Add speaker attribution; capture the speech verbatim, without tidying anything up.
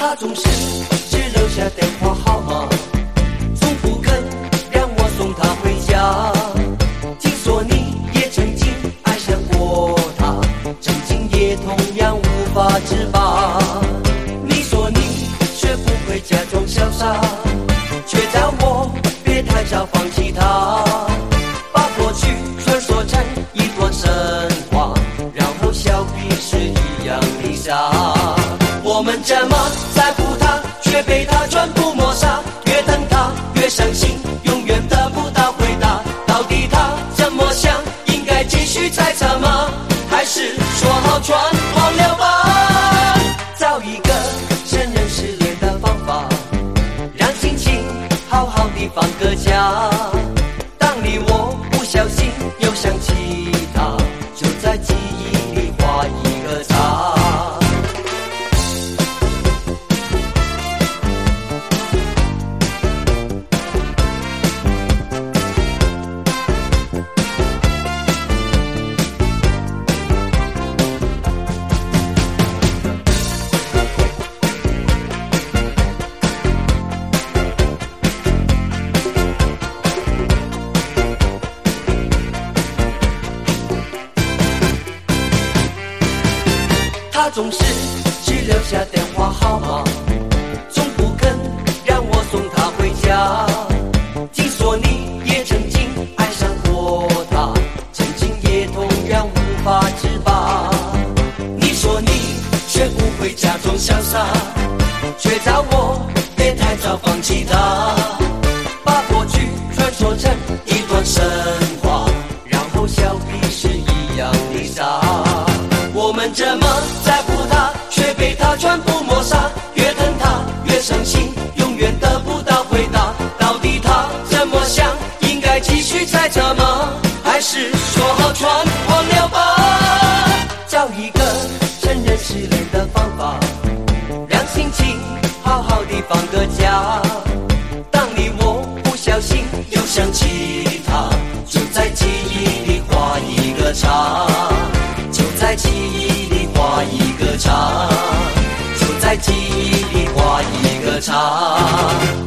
Speaker 1: 他总是只留下电话号码，从不肯让我送他回家。听说你也曾经爱上过他，曾经也同样无法自拔。你说你学不会假装潇洒，却叫我别太早放弃他，把过去传说成一段神话，然后笑彼是一样的傻。我们这么在乎他，却被他全部抹杀，越等他越伤心，永远得不到回答。到底他怎么想？应该继续猜测吗？还是说好全忘了吧？找一个承认失恋的方法，让心情好好地放个假。当你我不小心又想起他，就在记忆里画一个叉。他总是只留下电话号码，从不肯让我送他回家。听说你也曾经爱上过他，曾经也同样无法自拔。你说你学不会假装潇洒，却叫我别太早放弃他，把过去传说成一段神话，然后笑彼是一样的傻。我们这么在乎他，却被他全部抹杀，越疼他越伤心，永远得不到回答。到底他怎么想？应该继续猜测吗？还是说好全忘了吧？找一个承认失恋的方法，让心情好好地放个假。当你我不小心又想起他，就在记忆里画一个叉，就在记忆里画一个叉，就在记忆里画一个叉。